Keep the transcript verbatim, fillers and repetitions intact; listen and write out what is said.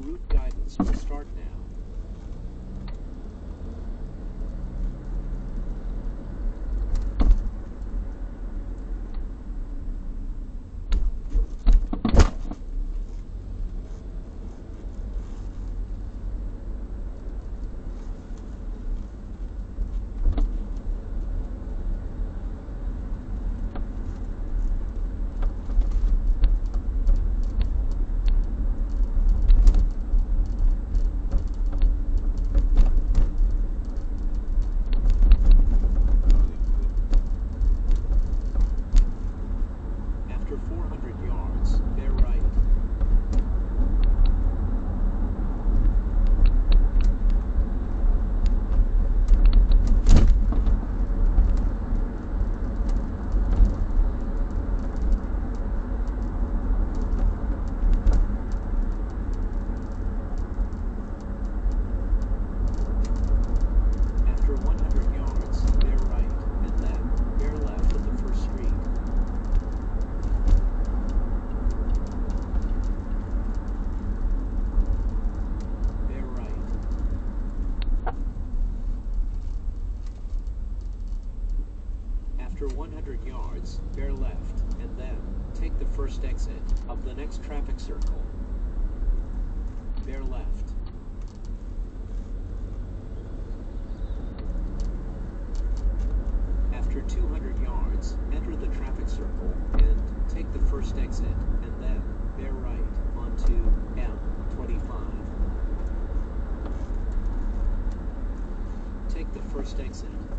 route guidance will start now. After four hundred yards, bear right. After one hundred yards, bear right, and then bear left at the first street. Bear right. After one hundred yards, bear left, and then take the first exit of the next traffic circle. Bear left. After two hundred yards, enter the traffic circle and take the first exit, and then bear right onto M twenty-five. Take the first exit.